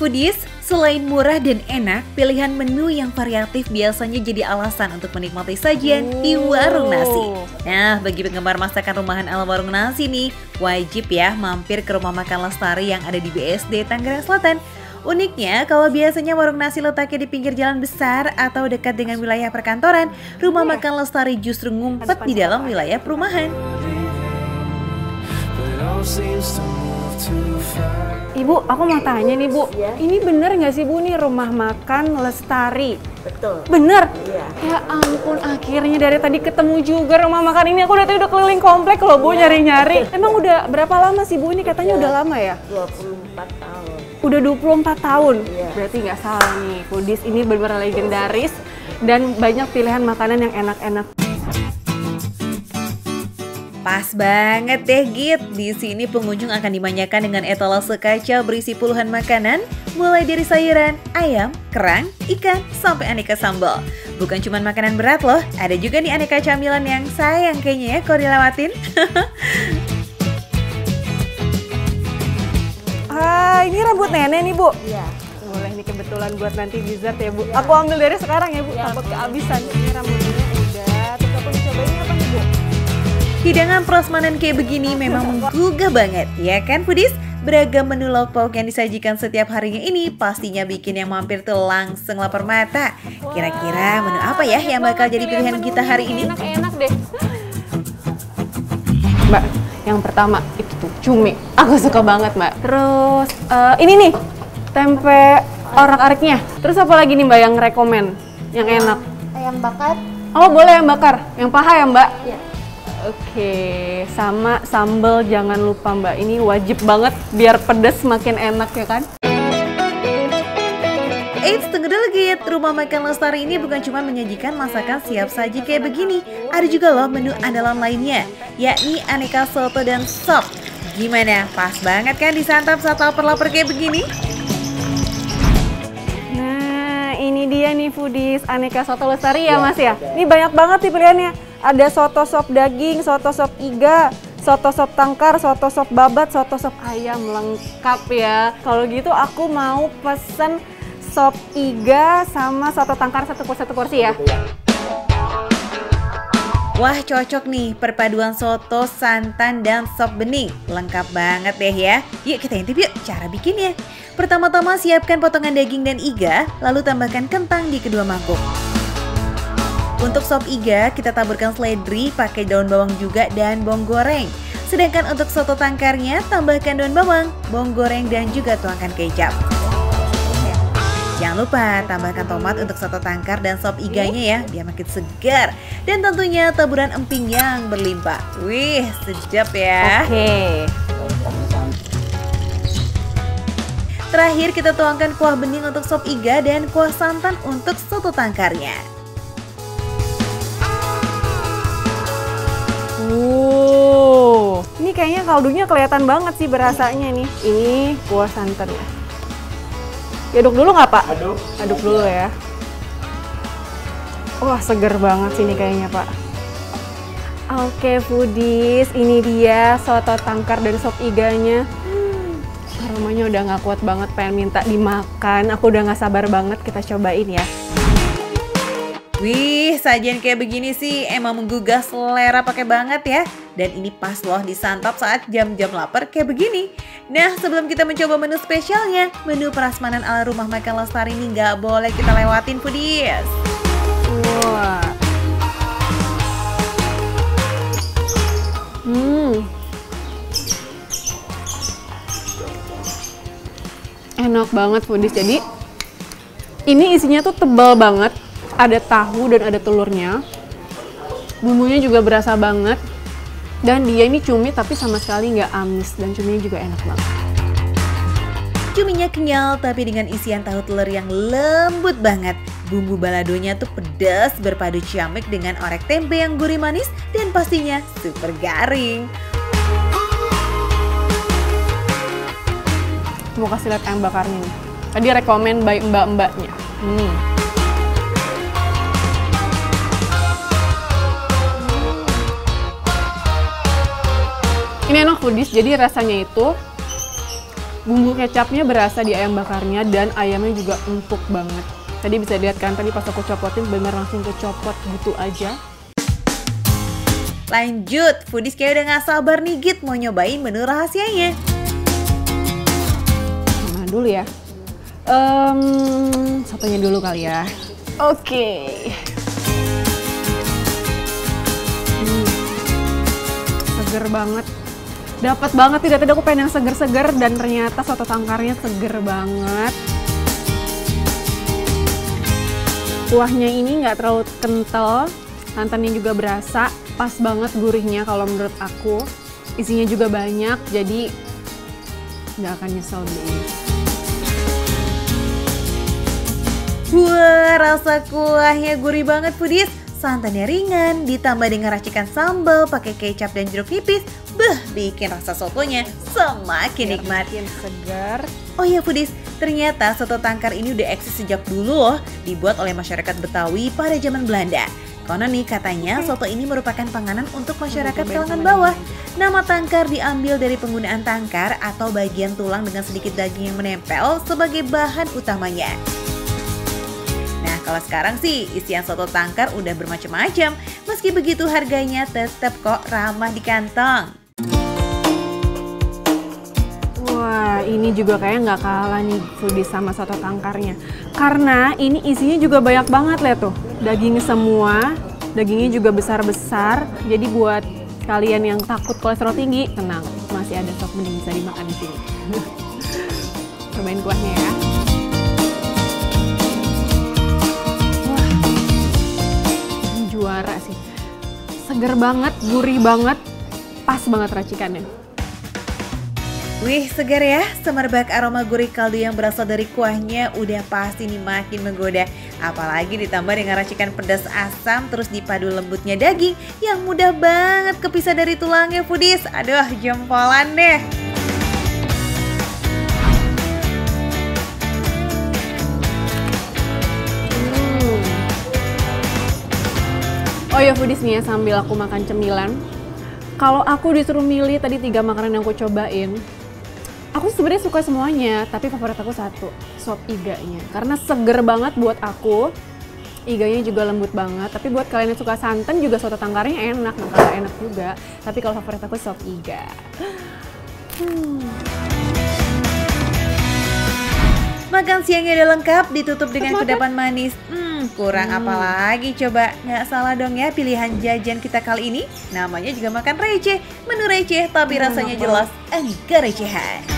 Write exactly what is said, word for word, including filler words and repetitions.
Foodies, selain murah dan enak, pilihan menu yang variatif biasanya jadi alasan untuk menikmati sajian oh. di warung nasi. Nah, bagi penggemar masakan rumahan ala warung nasi nih, wajib ya mampir ke Rumah Makan Lestari yang ada di B S D Tangerang Selatan. Uniknya, kalau biasanya warung nasi letaknya di pinggir jalan besar atau dekat dengan wilayah perkantoran, Rumah Makan Lestari justru ngumpet di dalam wilayah perumahan. Ibu, aku mau tanya nih Bu, ya? Ini bener nggak sih Bu nih Rumah Makan Lestari? Betul. Bener? Iya. Ya ampun, akhirnya dari tadi ketemu juga rumah makan ini. Aku udah tadi udah keliling komplek loh Bu, nyari-nyari. Ya. Emang udah berapa lama sih Bu ini? Katanya ya. Udah lama ya? dua puluh empat tahun. Udah dua puluh empat tahun? Ya. Berarti nggak salah nih, Foodies ini benar-benar legendaris dan banyak pilihan makanan yang enak-enak. Pas banget deh Git, di sini pengunjung akan dimanjakan dengan etalase kaca berisi puluhan makanan, mulai dari sayuran, ayam, kerang, ikan, sampai aneka sambal. Bukan cuma makanan berat loh, ada juga nih aneka camilan yang sayang kayaknya ya kalau dilewatin. Ah, ini rambut nenek nih Bu? Iya. Boleh nih kebetulan buat nanti dessert ya Bu. Ya. Aku ambil dari sekarang ya Bu, ya, takut kehabisan. Ini rambut nenek udah, terus aku coba ini apa nih Bu? Hidangan prasmanan kayak begini memang menggugah banget, ya kan Foodies? Beragam menu lauk pauk yang disajikan setiap harinya ini pastinya bikin yang mampir tuh langsung lapar mata. Kira-kira menu apa ya yang bakal jadi pilihan kita hari ini? Enak-enak deh. Mbak, yang pertama itu tuh cumi. Aku suka banget Mbak. Terus uh, ini nih, tempe orak-ariknya. Terus apa lagi nih Mbak yang rekomen? Yang enak? Ayam bakar. Oh boleh yang bakar, yang paha ya Mbak? Iya. Oke, sama sambal jangan lupa Mbak, ini wajib banget biar pedas makin enak ya kan? Eits, tunggu dulu Git, Rumah Makan Lestari ini bukan cuma menyajikan masakan siap saji kayak begini. Ada juga loh menu andalan lainnya, yakni aneka soto dan sop. Gimana, pas banget kan disantap saat lapar-lapar kayak begini? Nah, ini dia nih Foodies, aneka soto Lestari ya Mas ya? Ini banyak banget nih pilihannya. Ada soto sop daging, soto sop iga, soto sop tangkar, soto sop babat, soto sop ayam, lengkap ya. Kalau gitu aku mau pesen sop iga sama soto tangkar satu porsi satu porsi ya. Wah cocok nih perpaduan soto, santan, dan sop bening. Lengkap banget deh ya. Yuk kita intip yuk cara bikinnya. Pertama-tama siapkan potongan daging dan iga, lalu tambahkan kentang di kedua mangkuk. Untuk sop iga, kita taburkan seledri, pakai daun bawang juga dan bawang goreng. Sedangkan untuk soto tangkarnya, tambahkan daun bawang, bawang goreng, dan juga tuangkan kecap. Jangan lupa tambahkan tomat untuk soto tangkar dan sop iganya ya, biar makin segar. Dan tentunya taburan emping yang berlimpah. Wih, sedap ya. Oke. Terakhir kita tuangkan kuah bening untuk sop iga dan kuah santan untuk soto tangkarnya. Wow, ini kayaknya kaldunya kelihatan banget sih berasanya nih. Ini kuah santan ya. Diaduk dulu nggak Pak? Aduk. Aduk dulu ya. Wah seger banget sih ini kayaknya Pak. Oke Foodies, ini dia soto tangkar dan sop iganya. Hmm, aromanya udah nggak kuat banget, pengen minta dimakan. Aku udah nggak sabar banget, kita cobain ya. Wih, sajian kayak begini sih emang menggugah selera pakai banget ya. Dan ini pas loh disantap saat jam-jam lapar kayak begini. Nah, sebelum kita mencoba menu spesialnya, menu prasmanan ala Rumah Makan Lestari ini nggak boleh kita lewatin Foodies. Wah. Hmm. Enak banget Foodies. Jadi, ini isinya tuh tebal banget. Ada tahu dan ada telurnya, bumbunya juga berasa banget, dan dia ini cumi tapi sama sekali nggak amis, dan cuminya juga enak banget. Cuminya kenyal tapi dengan isian tahu telur yang lembut banget. Bumbu baladonya tuh pedas berpadu ciamik dengan orek tempe yang gurih manis dan pastinya super garing. Mau kasih lihat ayam bakarnya nih. Tadi rekomen by mbak-mbaknya. Hmm. Ini enak Foodies, jadi rasanya itu Bumbu kecapnya berasa di ayam bakarnya dan ayamnya juga empuk banget. Tadi bisa lihat kan, tadi pas aku copotin bener langsung kecopot gitu aja. Lanjut, foodies kayak udah gak sabar nih Git mau nyobain menu rahasianya. Mana dulu ya? Um, satunya dulu kali ya. Oke. Okay. Hmm. Seger banget. Dapat banget nih, tadi aku pengen yang seger-seger dan ternyata soto tangkarnya seger banget. Kuahnya ini nggak terlalu kental, santannya juga berasa, pas banget gurihnya kalau menurut aku. Isinya juga banyak, jadi nggak akan nyesel beli ini. Wah, rasa kuahnya gurih banget foodies. Santannya ringan, ditambah dengan racikan sambal pakai kecap dan jeruk nipis. Beh, bikin rasa sotonya semakin nikmat. Makin segar. Oh ya foodies, ternyata soto tangkar ini udah eksis sejak dulu loh. Dibuat oleh masyarakat Betawi pada zaman Belanda. Konon nih katanya soto ini merupakan panganan untuk masyarakat kalangan bawah. Nama tangkar diambil dari penggunaan tangkar atau bagian tulang dengan sedikit daging yang menempel sebagai bahan utamanya. Nah, kalau sekarang sih isian soto tangkar udah bermacam-macam. Meski begitu harganya tetap kok ramah di kantong. Wah, ini juga kayak nggak kalah nih foodies sama soto tangkarnya. Karena ini isinya juga banyak banget, lihat tuh. Daging semua, dagingnya juga besar-besar. Jadi buat kalian yang takut kolesterol tinggi, tenang, masih ada stok mending bisa dimakan di sini. Cobain kuahnya ya. Juara sih, seger banget, gurih banget, pas banget racikannya. Wih, segar ya, semerbak aroma gurih kaldu yang berasal dari kuahnya udah pasti nih makin menggoda. Apalagi ditambah dengan racikan pedas asam terus dipadu lembutnya daging yang mudah banget kepisah dari tulangnya foodies. Aduh, jempolan deh. Oh ya foodies nih ya, sambil aku makan cemilan. Kalau aku disuruh milih tadi tiga makanan yang aku cobain, aku sebenarnya suka semuanya, tapi favorit aku satu, sop iganya. Karena seger banget buat aku, iganya juga lembut banget. Tapi buat kalian yang suka santan juga soto tangkarnya enak, nah enak juga. Tapi kalau favorit aku sop iga. Hmm. Makan siangnya udah lengkap, ditutup dengan kudapan manis. Hmm, kurang hmm. apa lagi coba? Nggak salah dong ya pilihan jajan kita kali ini. Namanya juga makan receh. Menu receh tapi hmm, rasanya apa? Jelas enggak recehan.